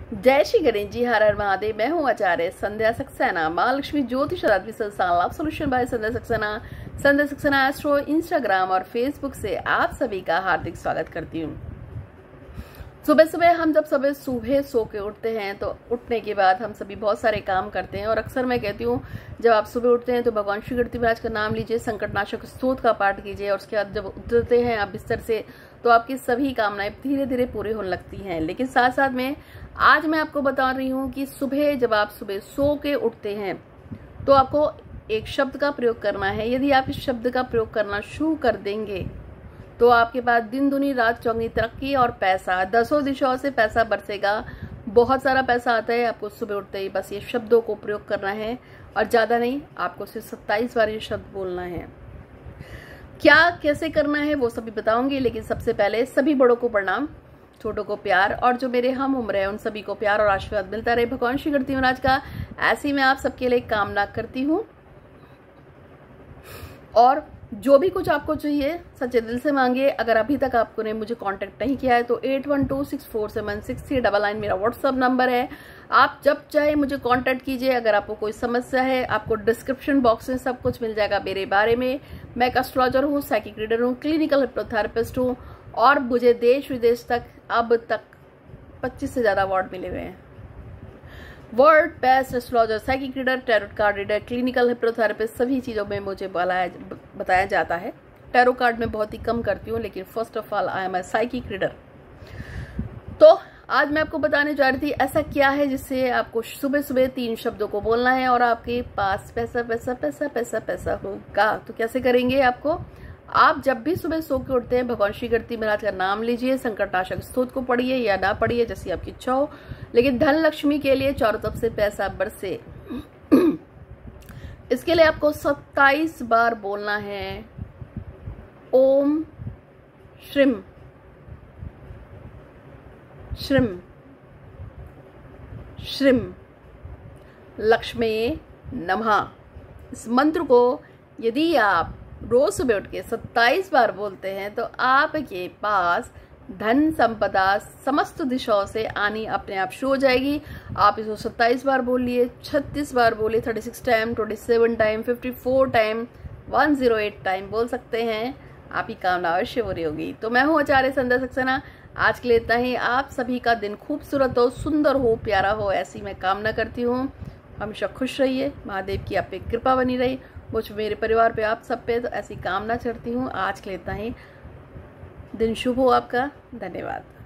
जय श्री गणेश जी, हर हर महादेव। मैं हूँ आचार्य संध्या सक्सेना, माँ Lakshmi Jyotish Adhyatmik Sansthan love solution by Sandhya Saxena astro Instagram और फेसबुक से आप सभी का हार्दिक स्वागत करती हूँ। सुबह सुबह हम जब सुबह सो के उठते हैं तो उठने के बाद हम सभी बहुत सारे काम करते हैं और अक्सर मैं कहती हूँ जब आप सुबह उठते हैं तो भगवान श्री गणपति महाराज का नाम लीजिए, संकटनाशक स्तोत्र का पाठ कीजिए और उसके बाद जब उतरते हैं आप बिस्तर से तो आपकी सभी कामनाएं धीरे धीरे पूरी होने लगती हैं। लेकिन साथ साथ में आज मैं आपको बता रही हूँ कि सुबह जब आप सुबह सो के उठते हैं तो आपको एक शब्द का प्रयोग करना है। यदि आप इस शब्द का प्रयोग करना शुरू कर देंगे तो आपके पास दिन दुनी रात चौगनी तरक्की और पैसा, दसों दिशाओं से पैसा बरसेगा। बहुत सारा पैसा आता है। आपको सुबह उठते ही बस ये शब्दों को प्रयोग करना है और ज्यादा नहीं, आपको सिर्फ 27 बार ये शब्द बोलना है। क्या कैसे करना है वो सभी बताऊंगी, लेकिन सबसे पहले सभी बड़ों को प्रणाम, छोटों को प्यार और जो मेरे हम उम्र है उन सभी को प्यार और आशीर्वाद मिलता रहे भगवान श्री गणपति महाराज का। ऐसी मैं आप सबके लिए कामना करती हूँ और जो भी कुछ आपको चाहिए सच्चे दिल से मांगिए। अगर अभी तक आपने मुझे कांटेक्ट नहीं किया है तो 8126476399 मेरा व्हाट्सअप नंबर है। आप जब चाहे मुझे कांटेक्ट कीजिए। अगर आपको कोई समस्या है आपको डिस्क्रिप्शन बॉक्स में सब कुछ मिल जाएगा मेरे बारे में। मैं एक एस्ट्रोलॉजर हूँ, साइकिक रीडर हूँ, क्लिनिकल हिप्नोथेरेपिस्ट हूँ और मुझे देश विदेश तक अब तक 25 से ज्यादा अवार्ड मिले हुए हैं। World best astrologer, psychic reader, tarot card reader, clinical hypnotherapist, सभी चीज़ों में मुझे बताया जाता है। टैरो कार्ड में बहुत ही कम करती हूँ, लेकिन first of all I am a psychic reader. तो आज मैं आपको बताने जा रही थी ऐसा क्या है जिससे आपको सुबह सुबह 3 शब्दों को बोलना है और आपके पास पैसा पैसा पैसा पैसा पैसा होगा। तो कैसे करेंगे? आपको आप जब भी सुबह सो के उठते हैं भगवान श्री गणपति महाराज का नाम लीजिए, संकटनाशक स्तोत्र को पढ़िए या ना पढ़िए जैसी आपकी इच्छा हो, लेकिन धन लक्ष्मी के लिए चारों तरफ से पैसा बरसे। इसके लिए आपको 27 बार बोलना है ओम श्रीम श्रीम श्रीम लक्ष्मी नमः। इस मंत्र को यदि आप रोज सुबह उठ के 27 बार बोलते हैं तो आपके पास धन संपदा समस्त दिशाओं से आनी अपने आप शुरू हो जाएगी। आप इसको 27 बार बोलिए, 36 बार बोलिए, 36 टाइम, 27 टाइम, 54 टाइम, 108 टाइम बोल सकते हैं। आपकी कामना अवश्य पूरी होगी। तो मैं हूँ आचार्य संध्या सक्सेना। आज के लिए इतना ही। आप सभी का दिन खूबसूरत हो, सुंदर हो, प्यारा हो, ऐसी मैं कामना करती हूँ। हमेशा खुश रहिए, महादेव की आप पे कृपा बनी रही, मुझ मेरे परिवार पे, आप सब पे, तो ऐसी कामना करती हूँ। आज के लिए इतना ही। दिन शुभ हो आपका। धन्यवाद।